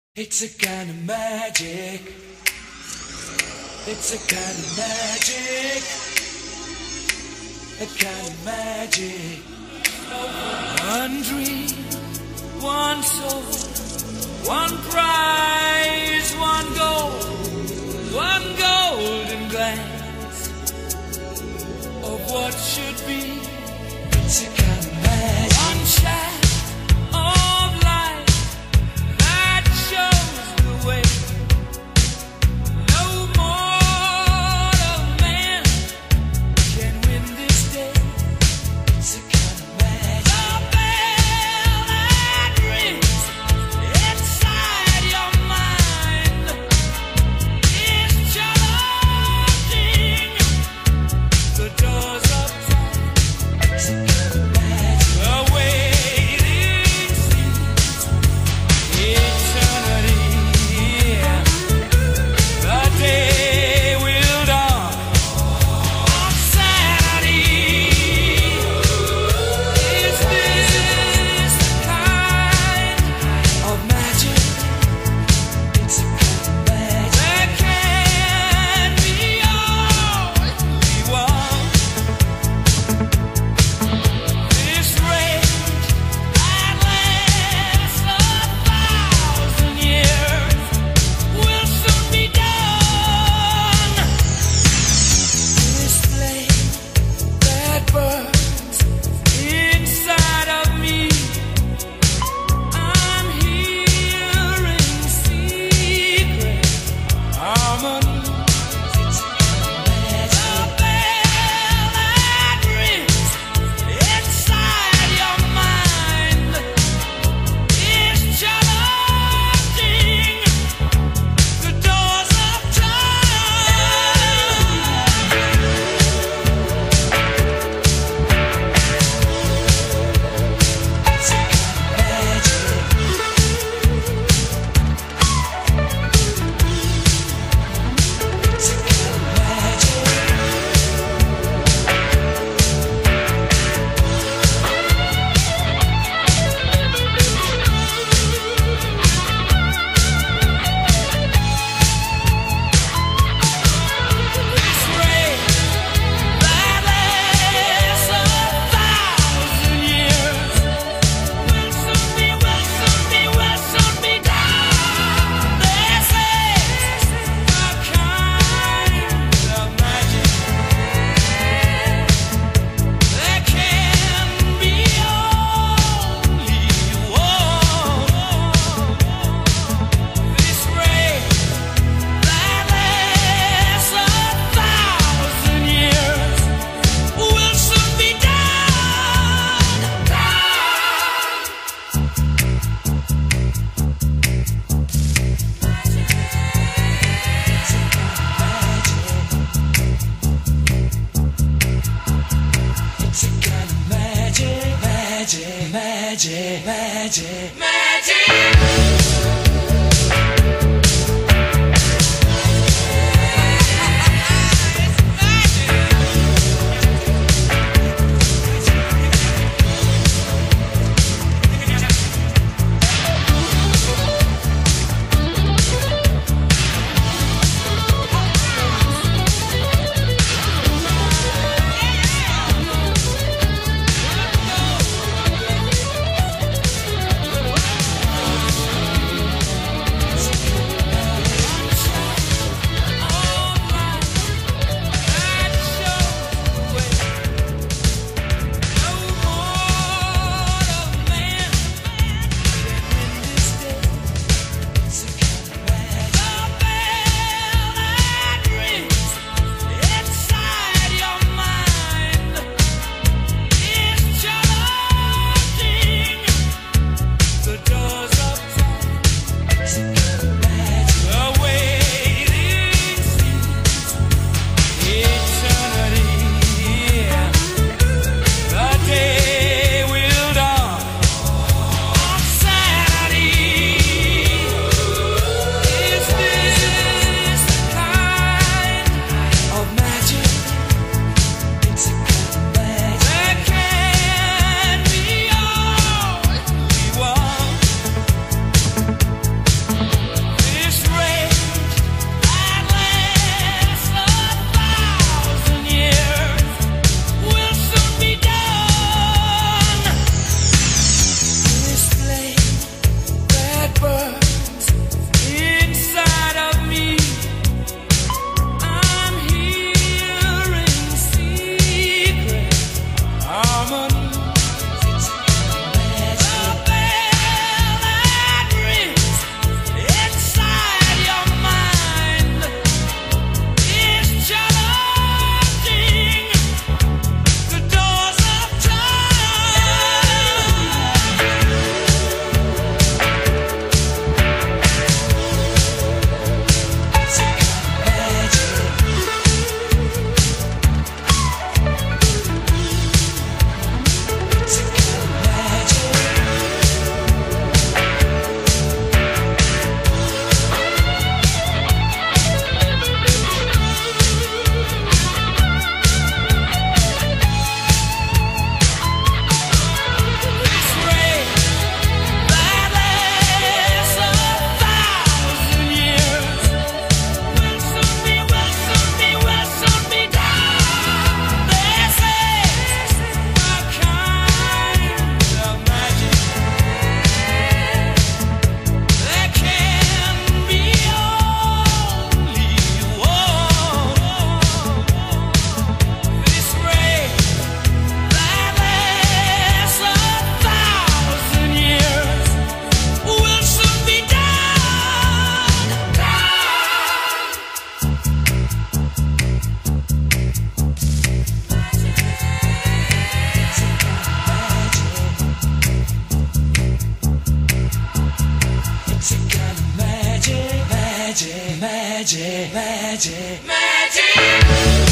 It's a kind of magic. It's a kind of magic. A kind of magic. One dream, one soul, one prize, one goal, one golden glance of what should be. It's a kind of magic. One shot of light that shows the way. No mortal man can win this day. It's a kind of magic. The bell that rings inside your mind is charging the doors of time. It's a kind of magic. The waiting seems eternity. The day will dawn on Saturday. Is this the kind of magic? It's a kind of magic. There can be only one. This rage that lasts 1,000 years will soon be done. This flame that burns inside of me, I'm hearing secret harmonies. It's a kind of magic. The bell that rings inside your mind is challenging the doors of time. It's a kind of magic. It's a kind of magic. This rain that lasts 1,000 years will soon be done. This is a kind of magic. There can be only one. This rain that lasts 1,000 years will soon be done. It's a kind of magic, magic, magic, magic, magic. magic, magic, magic.